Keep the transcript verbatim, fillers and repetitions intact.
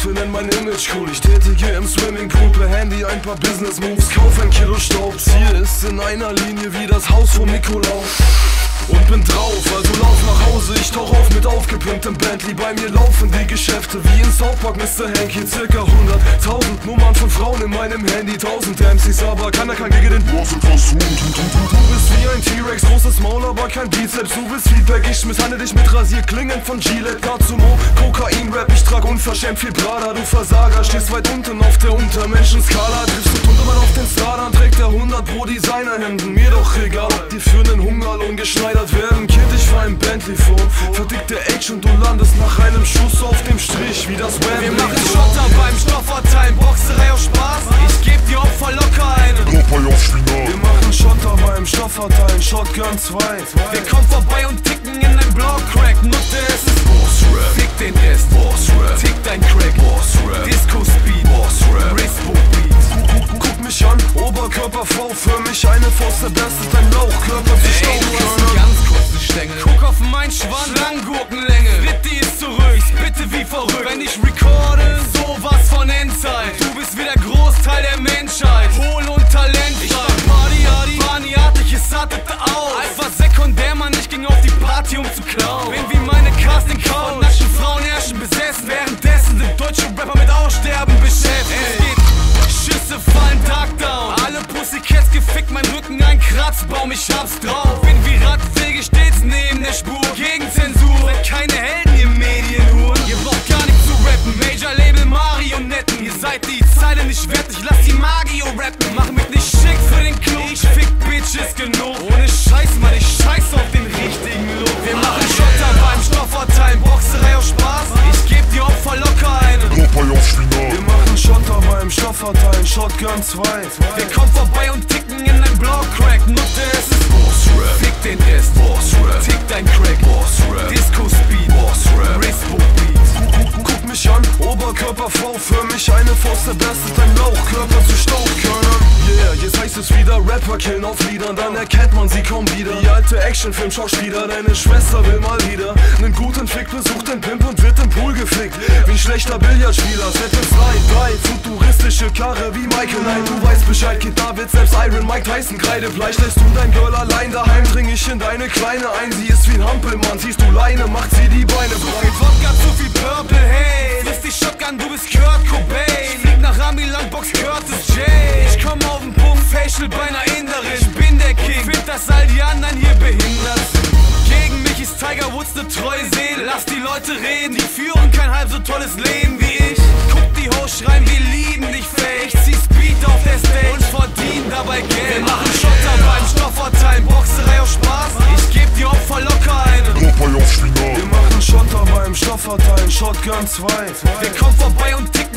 finden mein Image cool. Ich tätige im Swimmingpool per Handy ein paar Business Moves. Kauf ein Kilo Staub, Ziel ist in einer Linie wie das Haus vom Nikolaus. Und bin drauf, also lauf nach Hause, ich tauch auf mit aufgepimptem Bentley. Bei mir laufen die Geschäfte wie in South Park, Mister Hanky. Circa hunderttausend Nummern von Frauen in meinem Handy, tausend M Cs, aber keiner kann gegen den Boss etwas tun. Du bist wie ein T-Rex, großes Maul, aber kein Bizeps. Du willst Feedback, ich misshandle dich mit Rasierklingen von Gillette. Katsumo, Kokain-Rap, ich trag unverschämt viel Prada. Du Versager, stehst weit unten auf der Untermenschenskala. Triffst du Tuntermann auf den Star, dann trägt er hundert Pro Designerhemden. Mir doch egal, ob die für nen Hungerlohn geschneidert werden. Kind, ich fahr im Bentley vor, verdickte Age und du landest nach einem Schuss auf dem Strich wie das Wembley. Wir machen Schotter beim Stoffverteilen, Boxerei auf Spaß. Ich geb dir Opfer locker eine. Popeye auf Spinat. Wir machen Schotter beim Stoffverteilen, Shotgun zwei. Wir kommen vorbei und ticken in dein Block, Crack. Nutte, es ist Boss Rap. Fick den Est, Boss Rap. Tick dein Crack, Boss Rap. Disco Speed, Boss Rap. Rispo Beat. Guck mich an, Oberkörper V, für mich eine Faust, der Best ist dein Lauchkörper zu Staubkörner. Guck auf mein Schwanz, Langgurkenlänge. Ritti ist zurück, ich bitte wie verrückt. Wenn ich recorde, sowas von Endzeit. Du bist wie der Großteil der Menschheit. Hohl und Talent. Ich war Party-Hardy, Barney-artig, es artete aus. Alpha sekundär, Mann, ich ging auf die Party, um zu klauen. Bin wie meine Casting-Couch, naschen Frauen herrschen besessen. Währenddessen sind deutsche Rapper mit Aussterben beschäftigt. Schüsse fallen, Darkdown. Alle Pussycats gefickt, mein Rücken ein Kratzbaum, ich hab's drauf. Bin wie Radwege, stets neben der Spur. Gegen Zensur, seid keine Helden, ihr Medienhuren. Ihr braucht gar nicht zu rappen, Major-Label Marionetten. Ihr seid die Zeile nicht wert, ich lass die Magio rappen. Mach mich nicht schick für den Club, ich fick Bitches genug. Ohne Scheiß, Mann, ich scheiß auf den richtigen Look. Wir machen Schotter beim Stoffverteilen, Boxerei auf Spaß. Ich geb dir Opfer locker eine. Popeye auf Spinat. Wir machen Schotter beim Stoffverteilen, Shotgun zwei. Wir kommen vorbei und ticken in dein Block, Crack. Nutte, es ist Boss Rap. Fick den Est, Boss Rap. Tick dein Crack, Boss Rap. Disco Speed, Boss Rap. Rispo Beat. Guck mich an, Oberkörper V, für mich eine Faust, der Best ist dein Lauchkörper zu Staubkörnern. Yeah, jetzt heißt es wieder Rapper killen auf Liedern, dann erkennt man sie kaum wieder. Die alte Actionfilm-Schauspieler, deine Schwester will mal wieder nen guten Fick, besucht den Pimp und wird im Pool geflickt. Wie ein schlechter Billardspieler, Settles drei, drei, futuristische Karre wie Michael Knight. Du weißt Bescheid, Kid David, selbst Iron Mike Tyson, Kreidefleisch. Lässt du dein Girl allein daheim, dring ich in deine Kleine ein. Sie ist wie ein Hampelmann, siehst du Leine, macht sie die Beine breit. Wodka, zu viel Purple Haze, frisst die Shotgun, du bist Kurt Cobain. Flieg nach Amiland, Box Curtis J. Ich komm auf den Punkt, Facial bei einer Inderin. Ich bin der King, find, dass all die anderen hier behindert sind. Gegen mich ist Tiger Woods ne treue Seele. Lass die Leute reden, die führen kein halb so tolles Leben wie ich. Guck die Hoes schreien, wir lieben dich fake. Ich zieh Speed auf der Stage und verdien dabei Geld. Wir machen Schotter beim Stoffverteilen, Boxerei auf Spaß. Ich geb dir Opfer locker eine. Popeye auf Spinat. Wir machen Schotter beim Stoffverteilen, Shotgun zwei. Wir kommen vorbei und ticken